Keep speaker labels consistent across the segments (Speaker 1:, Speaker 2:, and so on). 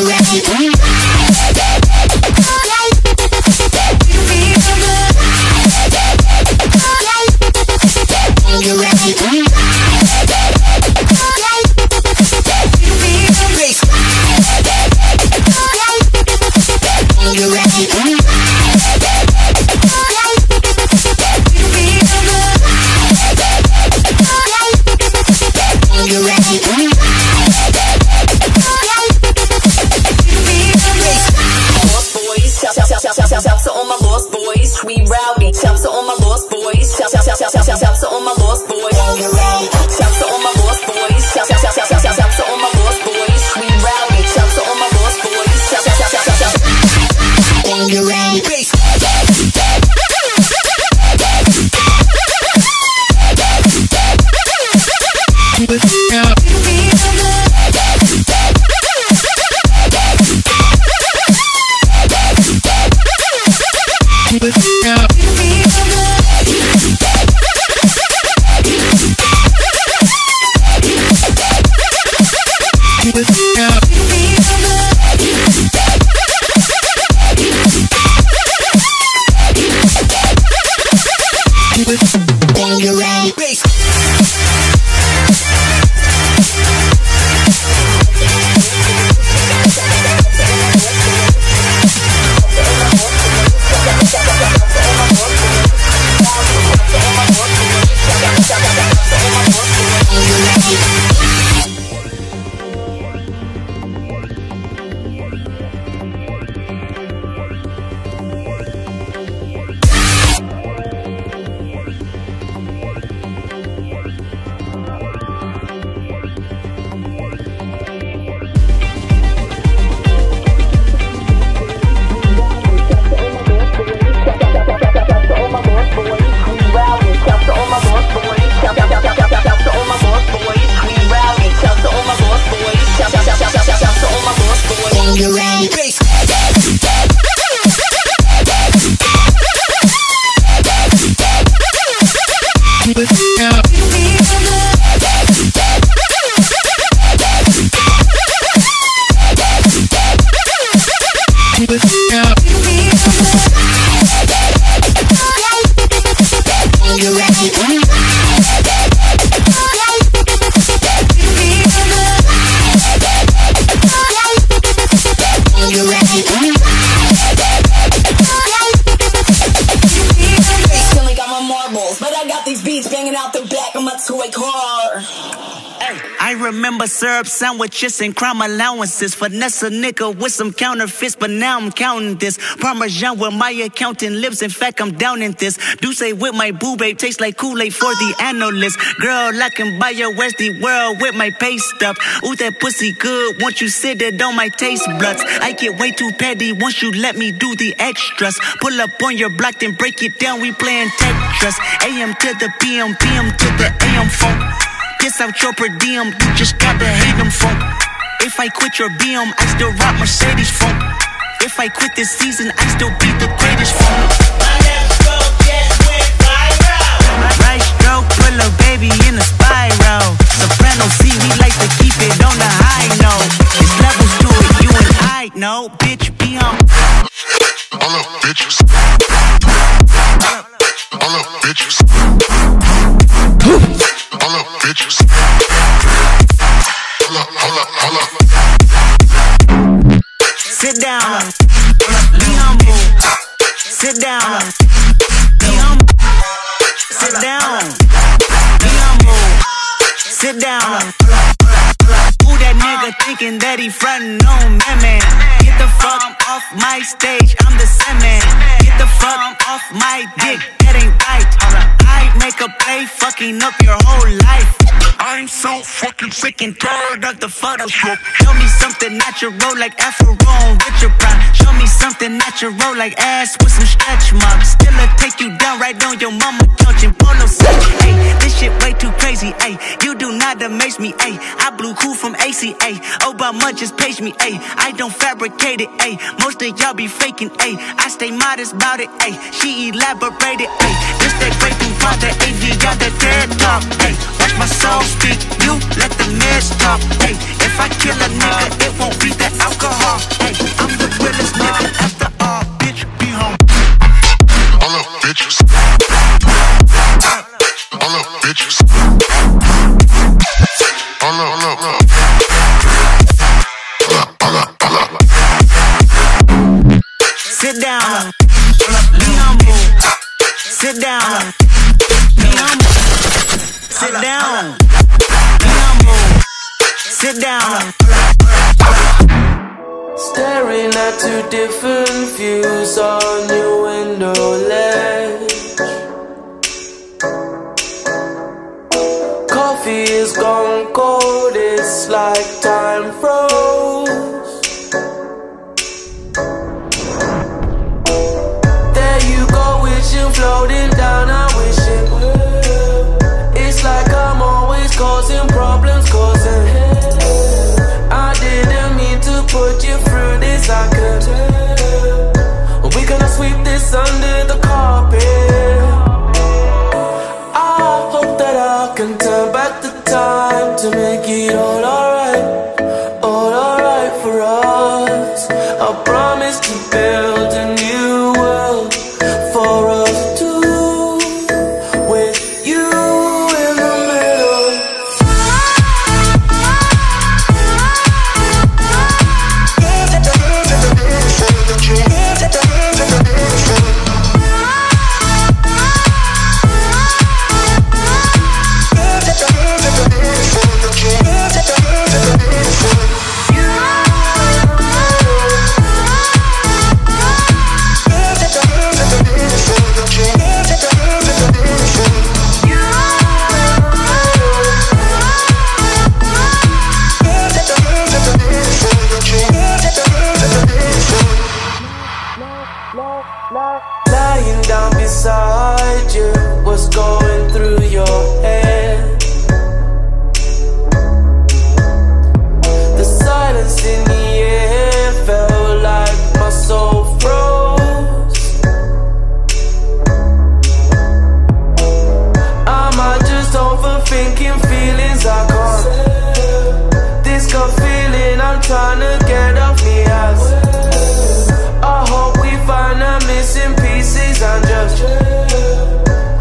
Speaker 1: Syrup sandwiches and crime allowances. Finesse a nigga with some counterfeits, but now I'm counting this. Parmesan where my accountant lives. In fact, I'm down in this. Douce with my boo babe tastes like Kool-Aid for the analyst. Girl, I can buy your Westie world with my pay stuff. Ooh, that pussy good. Once you sit it on my taste buds, I get way too petty once you let me do the extras. Pull up on your block, then break it down. We playing Tetris. AM to the PM, PM to the AM funk. Piss out your per diem, you just gotta hate them funk. If I quit your BM, I still rock Mercedes funk. If I quit this season, I still be the greatest funk.
Speaker 2: My left stroke just went viral.
Speaker 1: Right stroke, put a baby in a spiral. Soprano C, we like to keep it on the high note. There's levels to it, you and I know. Bitch, be on.
Speaker 3: All up, bitches. All up, bitches. All up, bitches. Hold up.
Speaker 1: Sit down. Be humble. Sit down. Be humble. Sit down. Be humble. Sit down. Who that nigga thinking that he frontin' on me, man? Get the fuck off my stage, I'm the Sandman. Get the fuck off my dick, that ain't right. I make a play, fucking up your whole life. I'm so fucking sick and tired of the Photoshop. Show me something natural like Afro on Richard Pryor. Show me something natural like ass with some stretch marks. Still I take you down right on your mama couch in polo set. Hey, this shit way too crazy. Hey, you do not amaze me. Hey, I blew cool from ACA. Obama just paged me. Hey, I don't fabricate it. Hey, most of y'all be faking. Hey, I stay modest about it. Hey, she elaborated. Hey, this that great thing for the AV got that TED talk. Hey, watch my soul speak. You let the meds talk. Hey, if I kill a nigga, it won't be the alcohol. Sit down. Be humble. Sit down. Be humble. Sit down. Be humble. Sit down.
Speaker 4: Staring at two different views on your window ledge. Coffee is gone cold, it's like time froze. There you go, wishing, floating down, I'm wishing. It's like I'm always causing problems, causing hell. I didn't mean to put you through this, I could tell. We gonna sweep this under the carpet. I hope that I can turn back the time to make it all alright for us. I promise to build a new world for us two, with you in the middle. Lying down beside you, what's going through your head? The silence in the air felt like my soul froze. Am I just overthinking feelings I can't? This gut feeling I'm trying to get off me ass. I hope we find the missing pieces and just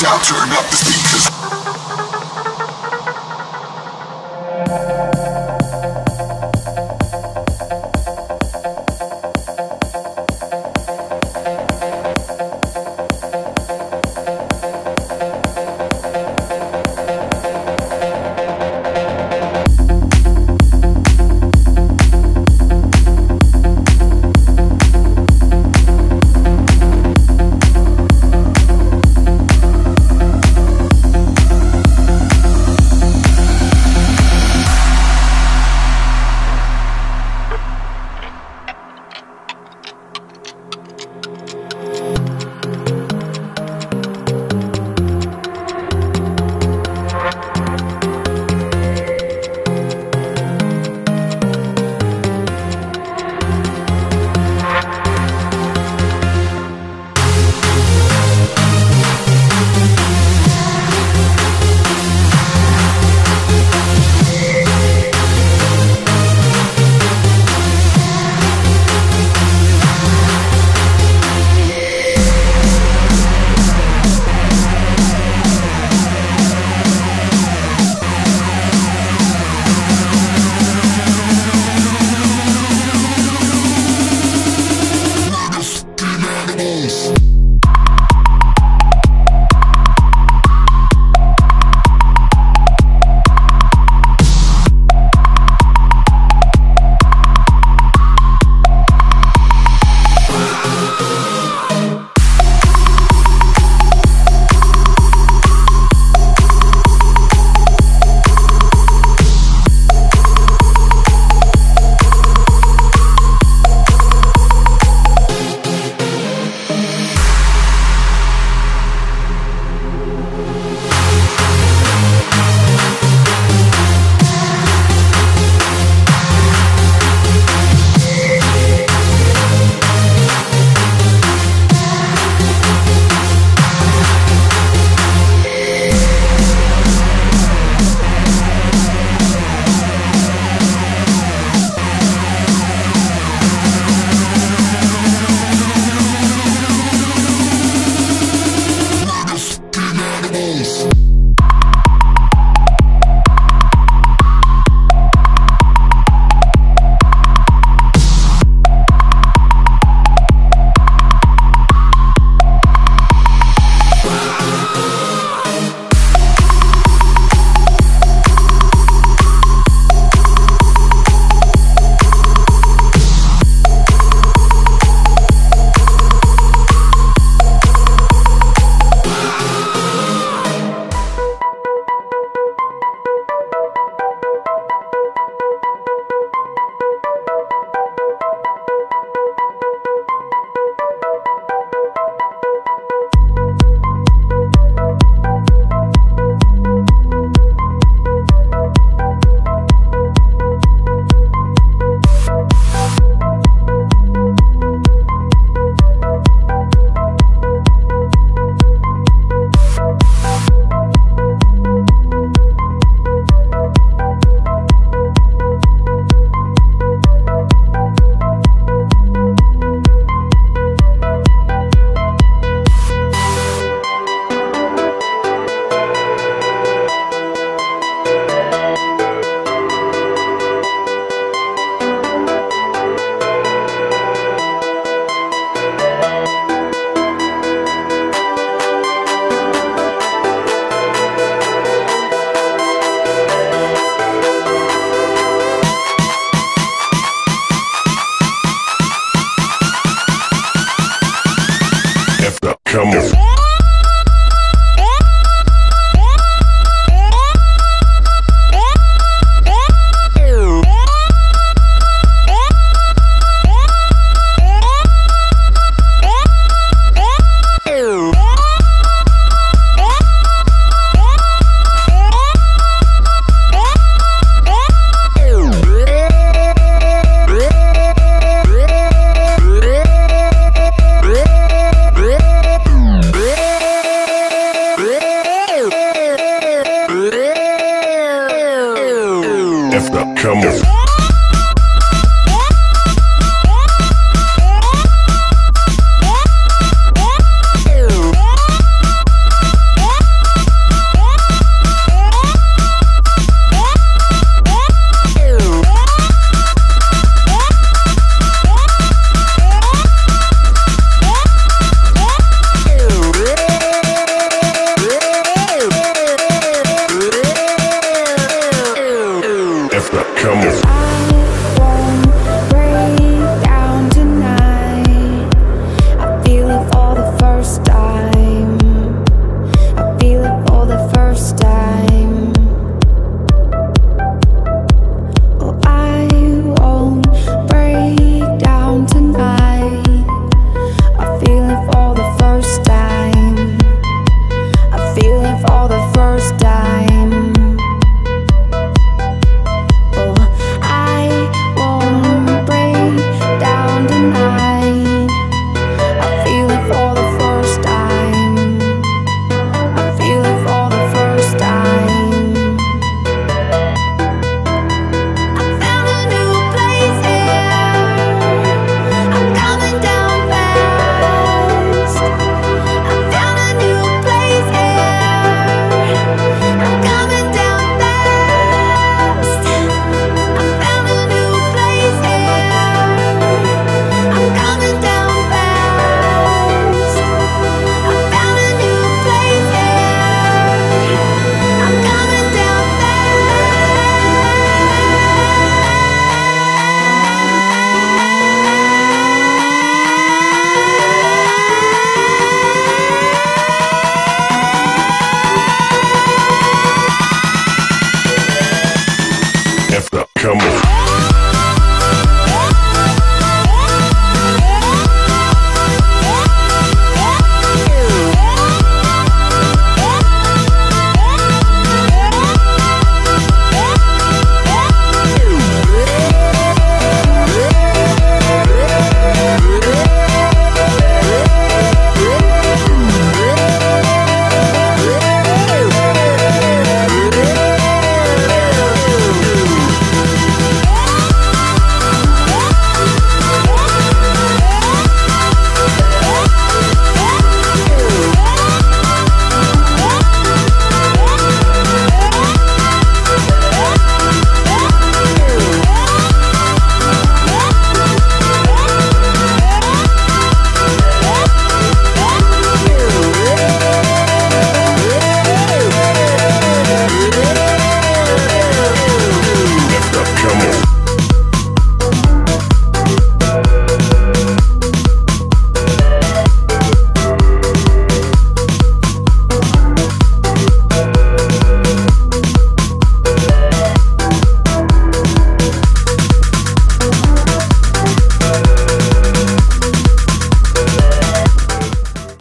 Speaker 3: down, turn up the speakers.